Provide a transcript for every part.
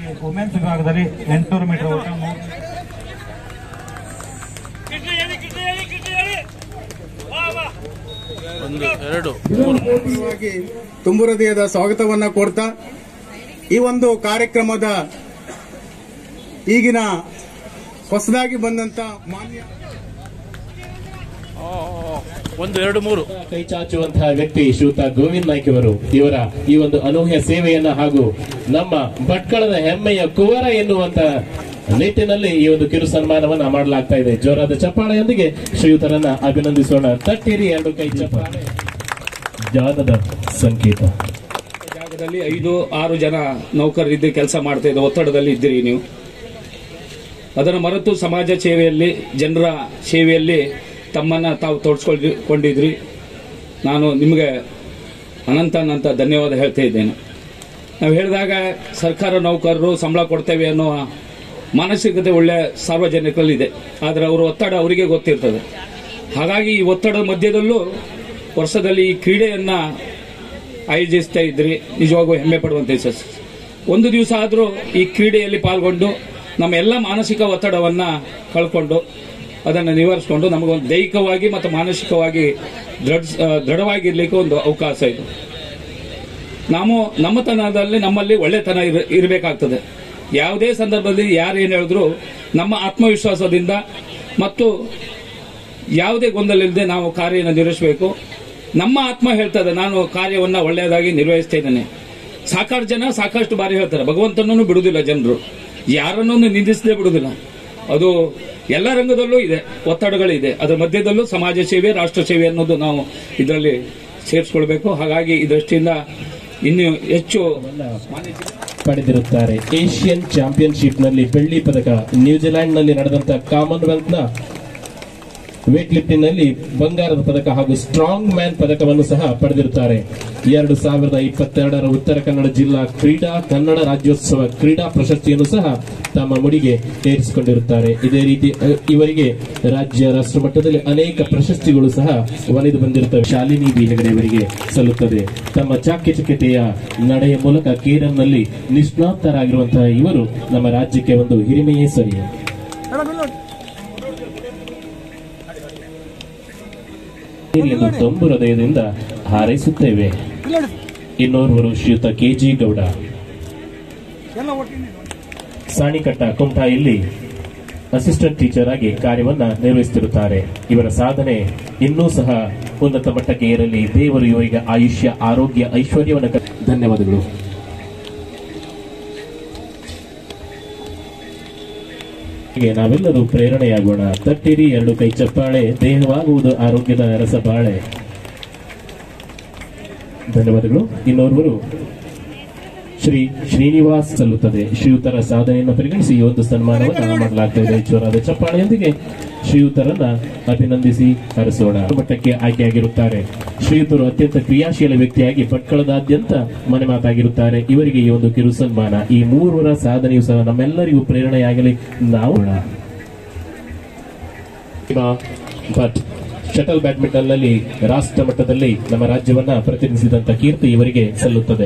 Women's ವಿಭಾಗದಲ್ಲಿ 800 metre ಓಟ ತುಂಬು ಹೃದಯದ ಸ್ವಾಗತವನ್ನ ಕೋರ್ತಾ ಈ ಒಂದು ಕಾರ್ಯಕ್ರಮದ ಈಗಿನ ಹೊಸದಾಗಿ ಬಂದಂತ ಮಾನ್ಯ 1 2 3 ಕೈ ಚಾಚುವಂತಹ ವ್ಯಕ್ತಿ ಶ್ರೀಯುತ ಗೋವಿಂದ್ ನಾಯ್ಕ ಅವರು ಇವರ ಈ ಒಂದು ಅನೂಹ್ಯ ಸೇವೆಯನ್ನ ಹಾಗೂ ನಮ್ಮ ಭಟ್ಕಳದ ಹೆಮ್ಮೆಯ ಕುವರ ಎನ್ನುವಂತ ನಿಟ್ಟಿನಲ್ಲಿ ಈ ಒಂದು ಕಿರು ಸನ್ಮಾನವನ್ನ ಮಾಡಲಾಗ್ತಾ ಇದೆ. ಜೋರಾದ ಚಪ್ಪಾಳೆಯೊಂದಿಗೆ ಶ್ರೀಯುತರನ್ನ ಅಭಿನಂದಿಸೋಣ. ತಟ್ಟಿರಿ 2 ಕೈ ಚಪ್ಪಾಳೆ. ಜಾಗದ ಸಂಕೇತ. ಜಾಗದಲ್ಲಿ 5-6 ಜನ ನೌಕರರಿದ್ದು ಕೆಲಸ ಮಾಡ್ತಾ ಇದ್ದ ಒತ್ತಡದಲ್ಲಿ ಇದ್ದೀರಿ ನೀವು. ಅದನ್ನು ಮರೆತು ಸಮಾಜ ಸೇವೆಯಲ್ಲಿ, ಜನರ ಸೇವೆಯಲ್ಲಿ ತಮ್ಮನ್ನ ತಾವು ತೋರಿಸ್ಕೊಂಡಿದ್ರಿ. ನಾನು ನಿಮಗೆ ಅನಂತ ಧನ್ಯವಾದ ಹೇಳ್ತಾ ಇದ್ದೇನೆ. ನಾವು ಹೇಳಿದಾಗ ಸರ್ಕಾರ ನೌಕರರು ಸಂಬಳ ಕೊಡ್ತೇವೆ ಅನ್ನೋ ಮಾನಸಿಕತೆ ಒಳ್ಳೆ ಸಾರ್ವಜನಿಕರಲ್ಲಿದೆ. ಆದರೆ ಅವರ ಒತ್ತಡ ಅವರಿಗೆ ಗೊತ್ತಿರ್ತದೆ. ಹಾಗಾಗಿ ಈ ಒತ್ತಡದ ಮಧ್ಯದಲ್ಲೂ ವರ್ಷದಲ್ಲಿ ಈ ಕ್ರೀಡೆಯನ್ನ ಆಯೋಜಿಸ್ತಾ ಇದ್ರಿ. ನಿಜವಾಗೂ ಹೆಮ್ಮೆ ಪಡುವಂತ ಯಶಸ್ಸು. ಒಂದು ದಿವಸ ಆದರೂ ಈ ಕ್ರೀಡೆಯಲ್ಲಿ ಪಾಲ್ಗೊಂಡು ನಮ್ಮ ಎಲ್ಲ ಮಾನಸಿಕ ಒತ್ತಡವನ್ನ ಕಳ್ಕೊಂಡು ಅದನ್ನು ನಿವಾರಿಸಿಕೊಂಡು ನಮಗೊಂದು ದೈಹಿಕವಾಗಿ ಮತ್ತು ಮಾನಸಿಕವಾಗಿ ದೃಢವಾಗಿರ್ಲಿಕ್ಕೆ ಒಂದು ಅವಕಾಶ ಇದು. ನಾವು ನಮ್ಮತನದಲ್ಲಿ ನಮ್ಮಲ್ಲಿ ಒಳ್ಳೆತನ ಇರಬೇಕಾಗ್ತದೆ. ಯಾವುದೇ ಸಂದರ್ಭದಲ್ಲಿ ಯಾರೇನು ಹೇಳಿದ್ರು ನಮ್ಮ ಆತ್ಮವಿಶ್ವಾಸದಿಂದ ಮತ್ತು ಯಾವುದೇ ಗೊಂದಲ ಇಲ್ಲದೆ ನಾವು ಕಾರ್ಯವನ್ನು ನಿರ್ವಹಿಸಬೇಕು. ನಮ್ಮ ಆತ್ಮ ಹೇಳ್ತದೆ ನಾನು ಕಾರ್ಯವನ್ನ ಒಳ್ಳೆಯದಾಗಿ ನಿರ್ವಹಿಸ್ತಾ ಇದ್ದೇನೆ. ಸಾಕಷ್ಟು ಬಾರಿ ಹೇಳ್ತಾರೆ ಭಗವಂತನನ್ನು ಬಿಡುವುದಿಲ್ಲ ಜನರು, ಯಾರನ್ನೂ ನಿಂದಿಸದೇ ಬಿಡುವುದಿಲ್ಲ. ಅದು ಎಲ್ಲ ರಂಗದಲ್ಲೂ ಇದೆ, ಒತ್ತಡಗಳಿದೆ. ಅದರ ಮಧ್ಯದಲ್ಲೂ ಸಮಾಜ ಸೇವೆ, ರಾಷ್ಟ್ರ ಸೇವೆ ಅನ್ನೋದು ನಾವು ಇದರಲ್ಲಿ ಸೇರಿಸಿಕೊಳ್ಬೇಕು. ಹಾಗಾಗಿ ಈ ದೃಷ್ಟಿಯಿಂದ ಇನ್ನು ಹೆಚ್ಚು ಪಡೆದಿರುತ್ತಾರೆ. ಏಷ್ಯನ್ ಚಾಂಪಿಯನ್ಶಿಪ್ನಲ್ಲಿ ಬೆಳ್ಳಿ ಪದಕ, ನ್ಯೂಜಿಲೆಂಡ್ನಲ್ಲಿ ನಡೆದಂತಹ ಕಾಮನ್ವೆಲ್ತ್ನ ವೇಟ್ ಲಿಫ್ಟಿಂಗ್ ನಲ್ಲಿ ಬಂಗಾರದ ಪದಕ ಹಾಗೂ ಸ್ಟ್ರಾಂಗ್ ಮ್ಯಾನ್ ಪದಕವನ್ನು ಸಹ ಪಡೆದಿರುತ್ತಾರೆ. 2022ರ ಉತ್ತರ ಕನ್ನಡ ಜಿಲ್ಲಾ ಕ್ರೀಡಾ ಕನ್ನಡ ರಾಜ್ಯೋತ್ಸವ ಕ್ರೀಡಾ ಪ್ರಶಸ್ತಿಯನ್ನು ಸಹ ತಮ್ಮ ಮುಡಿಗೆ ಏರಿಸಿಕೊಂಡಿರುತ್ತಾರೆ. ಇದೇ ರೀತಿ ಇವರಿಗೆ ರಾಜ್ಯ ರಾಷ್ಟ್ರ ಮಟ್ಟದಲ್ಲಿ ಅನೇಕ ಪ್ರಶಸ್ತಿಗಳು ಸಹ ಒಲಿದು ಬಂದಿರುತ್ತವೆ. ಶಾಲಿನಿ ಬಿ ಹೆಗಡೆ ಅವರಿಗೆ ಸಲ್ಲುತ್ತದೆ. ತಮ್ಮ ಚಾಕ್ಯಚಕ್ಯತೆಯ ನಡೆಯ ಮೂಲಕ ಕೇರನ್ನಲ್ಲಿ ನಿಷ್ಣಾತರಾಗಿರುವಂತಹ ಇವರು ನಮ್ಮ ರಾಜ್ಯಕ್ಕೆ ಒಂದು ಹಿರಿಮೆಯೇ ಸರಿ. ತುಂಬು ಹೃದಯದಿಂದ ಹಾರೈಸುತ್ತೇವೆ. ಇನ್ನೋರ್ವರು ಶ್ರೀಯುತ ಕೆಜಿ ಗೌಡ, ಸಾಣಿಕಟ್ಟ ಕುಮಟಾ ಇಲ್ಲಿ ಅಸಿಸ್ಟೆಂಟ್ ಟೀಚರ್ ಆಗಿ ಕಾರ್ಯವನ್ನ ನಿರ್ವಹಿಸುತ್ತಿರುತ್ತಾರೆ. ಇವರ ಸಾಧನೆ ಇನ್ನೂ ಸಹ ಉನ್ನತ ಮಟ್ಟಕ್ಕೆ ಏರಲಿ. ದೇವರು ಇವರಿಗೆ ಆಯುಷ್ಯ, ಆರೋಗ್ಯ, ಐಶ್ವರ್ಯವನ್ನು. ಧನ್ಯವಾದಗಳು. ನಾವೆಲ್ಲರೂ ಪ್ರೇರಣೆಯಾಗೋಣ. ತಟ್ಟಿರಿ 2 ಕೈ ಚಪ್ಪಾಳೆ. ದೇಹವಾಗುವುದು ಆರೋಗ್ಯದ ರಸಬಾಳೆ. ಧನ್ಯವಾದಗಳು. ಇನ್ನೋರ್ವರು ಶ್ರೀ ಶ್ರೀನಿವಾಸ್ ಸಲ್ಲುತ್ತದೆ. ಶ್ರೀಯುತರ ಸಾಧನೆಯನ್ನು ಪರಿಗಣಿಸಿ ಈ ಒಂದು ಸನ್ಮಾನವನ್ನು ಮಾಡಲಾಗ್ತಾ ಇದೆ. ಜೋರಾದ ಚಪ್ಪಾಳೆಯೊಂದಿಗೆ ಶ್ರೀಯುತರನ್ನ ಅಭಿನಂದಿಸಿ ಹರಿಸೋಣ. ಮಟ್ಟಕ್ಕೆ ಆಯ್ಕೆಯಾಗಿರುತ್ತಾರೆ. ಶ್ರೀಯುತರು ಅತ್ಯಂತ ಕ್ರಿಯಾಶೀಲ ವ್ಯಕ್ತಿಯಾಗಿ ಭಟ್ಕಳದಾದ್ಯಂತ ಮನೆ ಮಾತಾಗಿರುತ್ತಾರೆ. ಇವರಿಗೆ ಈ ಒಂದು ಕಿರು ಸನ್ಮಾನ. ಈ 3 ಸಾಧನೆಯು ಸಹ ನಮ್ಮೆಲ್ಲರಿಗೂ ಪ್ರೇರಣೆಯಾಗಲಿ. ನಾವು ಬಟ್ ಶಟಲ್ ಬ್ಯಾಡ್ಮಿಂಟನ್ ನಲ್ಲಿ ರಾಷ್ಟ್ರ ಮಟ್ಟದಲ್ಲಿ ನಮ್ಮ ರಾಜ್ಯವನ್ನ ಪ್ರತಿನಿಧಿಸಿದಂತ ಕೀರ್ತಿ ಇವರಿಗೆ ಸಲ್ಲುತ್ತದೆ.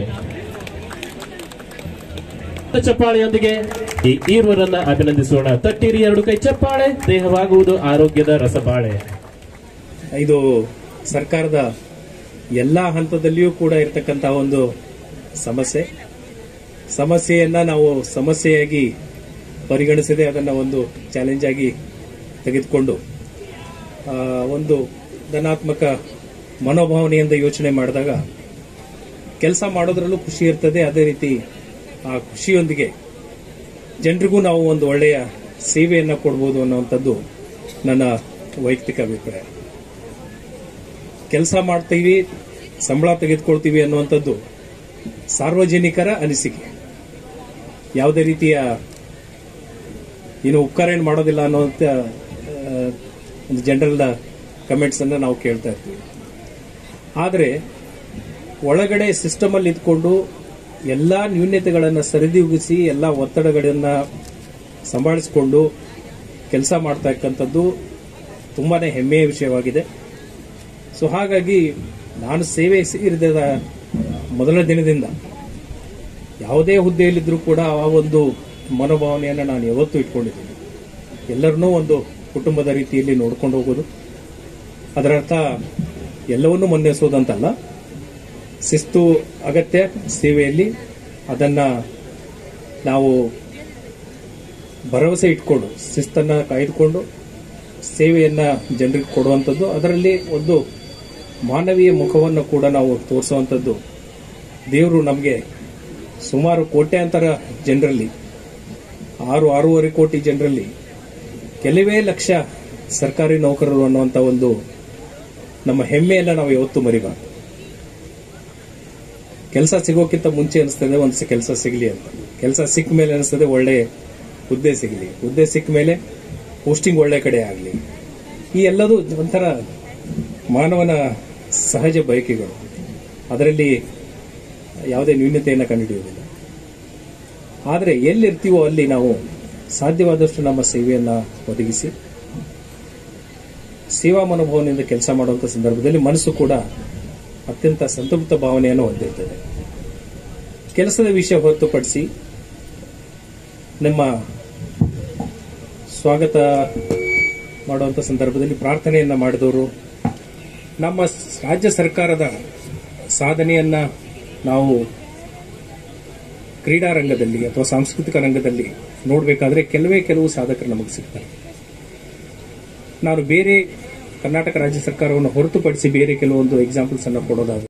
ಚಪ್ಪಾಳೆಯೊಂದಿಗೆ ಈ ಈರ್ವರನ್ನ ಅಭಿನಂದಿಸೋಣ. ತಟ್ಟಿರಿ 2 ಕೈ ಚಪ್ಪಾಳೆ. ದೇಹವಾಗುವುದು ಆರೋಗ್ಯದ ರಸಬಾಳೆ. ಇದು ಸರ್ಕಾರದ ಎಲ್ಲಾ ಹಂತದಲ್ಲಿಯೂ ಕೂಡ ಇರತಕ್ಕಂತಹ ಒಂದು ಸಮಸ್ಯೆಯನ್ನ ನಾವು ಸಮಸ್ಯೆಯಾಗಿ ಪರಿಗಣಿಸದೆ ಅದನ್ನ ಒಂದು ಚಾಲೆಂಜ್ ಆಗಿ ತೆಗೆದುಕೊಂಡು ಒಂದು ಧನಾತ್ಮಕ ಮನೋಭಾವನೆಯಿಂದ ಯೋಚನೆ ಮಾಡಿದಾಗ ಕೆಲಸ ಮಾಡೋದ್ರಲ್ಲೂ ಖುಷಿ ಇರ್ತದೆ. ಅದೇ ರೀತಿ ಆ ಖುಷಿಯೊಂದಿಗೆ ಜನರಿಗೂ ನಾವು ಒಂದು ಒಳ್ಳೆಯ ಸೇವೆಯನ್ನು ಕೊಡಬಹುದು ಅನ್ನುವಂಥದ್ದು ನನ್ನ ವೈಯಕ್ತಿಕ ಅಭಿಪ್ರಾಯ. ಕೆಲಸ ಮಾಡ್ತೀವಿ, ಸಂಬಳ ತೆಗೆದುಕೊಳ್ತೀವಿ ಅನ್ನುವಂಥದ್ದು ಸಾರ್ವಜನಿಕರ ಅನಿಸಿಕೆ. ಯಾವುದೇ ರೀತಿಯ ಉಪಕಾರ ಏನು ಮಾಡೋದಿಲ್ಲ ಅನ್ನುವಂಥ ಒಂದು ಜನರಲ್ ಕಮೆಂಟ್ಸ್ ಅನ್ನು ನಾವು ಕೇಳ್ತಾ ಇರ್ತೀವಿ. ಆದರೆ ಒಳಗಡೆ ಸಿಸ್ಟಮ್ ಅಲ್ಲಿ ಇದ್ಕೊಂಡು ಎಲ್ಲಾ ನ್ಯೂನ್ಯತೆಗಳನ್ನು ಸರಿದೂಗಿಸಿ ಎಲ್ಲ ಒತ್ತಡಗಳನ್ನು ಸಂಭಾಳಿಸಿಕೊಂಡು ಕೆಲಸ ಮಾಡ್ತಾ ಇಕ್ಕಂಥದ್ದು ತುಂಬಾನೇ ಹೆಮ್ಮೆಯ ವಿಷಯವಾಗಿದೆ. ಸೊ ಹಾಗಾಗಿ ನಾನು ಸೇವೆ ಸೇರಿದ ಮೊದಲ ದಿನದಿಂದ ಯಾವುದೇ ಹುದ್ದೆಯಲ್ಲಿದ್ದರೂ ಕೂಡ ಆ ಒಂದು ಮನೋಭಾವನೆಯನ್ನು ನಾನು ಯಾವತ್ತೂ ಇಟ್ಕೊಂಡಿದ್ದೀನಿ. ಎಲ್ಲರನ್ನೂ ಒಂದು ಕುಟುಂಬದ ರೀತಿಯಲ್ಲಿ ನೋಡ್ಕೊಂಡು ಹೋಗೋದು. ಅದರರ್ಥ ಎಲ್ಲವನ್ನೂ ಮುನ್ನಡೆಸೋದಂತಲ್ಲ, ಶಿಸ್ತು ಅಗತ್ಯ ಸೇವೆಯಲ್ಲಿ. ಅದನ್ನ ನಾವು ಭರವಸೆ ಇಟ್ಕೊಂಡು ಶಿಸ್ತನ್ನು ಕಾಯ್ದುಕೊಂಡು ಸೇವೆಯನ್ನ ಜನರಿಗೆ ಕೊಡುವಂಥದ್ದು, ಅದರಲ್ಲಿ ಒಂದು ಮಾನವೀಯ ಮುಖವನ್ನು ಕೂಡ ನಾವು ತೋರಿಸುವಂಥದ್ದು. ದೇವರು ನಮಗೆ ಸುಮಾರು ಕೋಟ್ಯಾಂತರ ಜನರಲ್ಲಿ, 6-6.5 ಕೋಟಿ ಜನರಲ್ಲಿ ಕೆಲವೇ ಲಕ್ಷ ಸರ್ಕಾರಿ ನೌಕರರು ಅನ್ನುವಂಥ ಒಂದು ನಮ್ಮ ಹೆಮ್ಮೆಯನ್ನ ನಾವು ಯಾವತ್ತೂ ಮರಿಬಾರ್ದು. ಕೆಲಸ ಸಿಗೋಕ್ಕಿಂತ ಮುಂಚೆ ಅನಿಸ್ತದೆ ಒಂದು ಕೆಲಸ ಸಿಗಲಿ ಅಂತ, ಕೆಲಸ ಸಿಕ್ಕ ಮೇಲೆ ಅನಿಸ್ತದೆ ಒಳ್ಳೆ ಹುದ್ದೆ ಸಿಗಲಿ, ಹುದ್ದೆ ಸಿಕ್ಕ ಮೇಲೆ ಪೋಸ್ಟಿಂಗ್ ಒಳ್ಳೆ ಕಡೆ ಆಗಲಿ. ಈ ಎಲ್ಲದೂ ಒಂಥರ ಮಾನವನ ಸಹಜ ಬಯಕೆಗಳು, ಅದರಲ್ಲಿ ಯಾವುದೇ ನ್ಯೂನತೆಯನ್ನು ಕಂಡುಹಿಡಿಯುವುದಿಲ್ಲ. ಆದರೆ ಎಲ್ಲಿರ್ತೀವೋ ಅಲ್ಲಿ ನಾವು ಸಾಧ್ಯವಾದಷ್ಟು ನಮ್ಮ ಸೇವೆಯನ್ನು ಒದಗಿಸಿ ಸೇವಾ ಮನೋಭಾವನೆಯಿಂದ ಕೆಲಸ ಮಾಡುವಂಥ ಸಂದರ್ಭದಲ್ಲಿ ಮನಸ್ಸು ಕೂಡ ಅತ್ಯಂತ ಸಂತೃಪ್ತ ಭಾವನೆಯನ್ನು ಹೊಂದಿರ್ತದೆ. ಕೆಲಸದ ವಿಷಯ ಹೊರತುಪಡಿಸಿ ನಮ್ಮ ಸ್ವಾಗತ ಮಾಡುವಂಥ ಸಂದರ್ಭದಲ್ಲಿ ಪ್ರಾರ್ಥನೆಯನ್ನ ಮಾಡಿದವರು, ನಮ್ಮ ರಾಜ್ಯ ಸರ್ಕಾರದ ಸಾಧನೆಯನ್ನ ನಾವು ಕ್ರೀಡಾ ರಂಗದಲ್ಲಿ ಅಥವಾ ಸಾಂಸ್ಕೃತಿಕ ರಂಗದಲ್ಲಿ ನೋಡಬೇಕಾದ್ರೆ ಕೆಲವು ಸಾಧಕರು ನಮಗೆ ಸಿಗ್ತಾರೆ. ನಾನು ಬೇರೆ ಕರ್ನಾಟಕ ರಾಜ್ಯ ಸರ್ಕಾರವನ್ನು ಹೊರತುಪಡಿಸಿ ಬೇರೆ ಕೆಲವೊಂದು ಎಕ್ಸಾಂಪಲ್ಸ್ ಅನ್ನು ಕೊಡೋದಾದ್ರೆ